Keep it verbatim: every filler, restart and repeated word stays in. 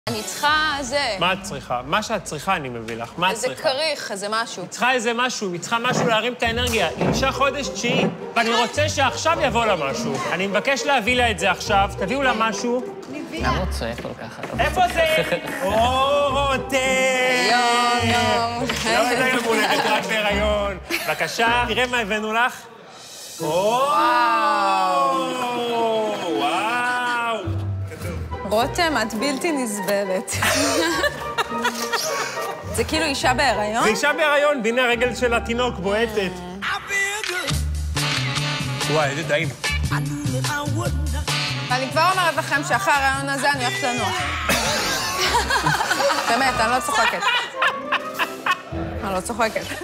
אני צריכה זה... מה את צריכה? מה שאת צריכה אני מביא לך. מה את צריכה? איזה כריך, איזה משהו. היא צריכה איזה משהו, היא צריכה משהו להרים את האנרגיה. היא אישה חודש תשיעי, ואני רוצה שעכשיו יבוא לה משהו. אני מבקש להביא לה את זה עכשיו, תביאו לה משהו. למה הוא צועק כל כך? איפה זה? או, רותם! יום, יום. לא, זה יום הולדת, רק בהיריון. בבקשה, תראה מה הבאנו לך. וואו! וואו! רותם, את בלתי נסבלת. זה כאילו אישה בהיריון? זה אישה בהיריון, והנה הרגל של התינוק בועטת. וואי, איזה טעים. ואני כבר אומרת לכם שאחרי הרעיון הזה אני הולכת לנוח. באמת, אני לא צוחקת. אני לא צוחקת.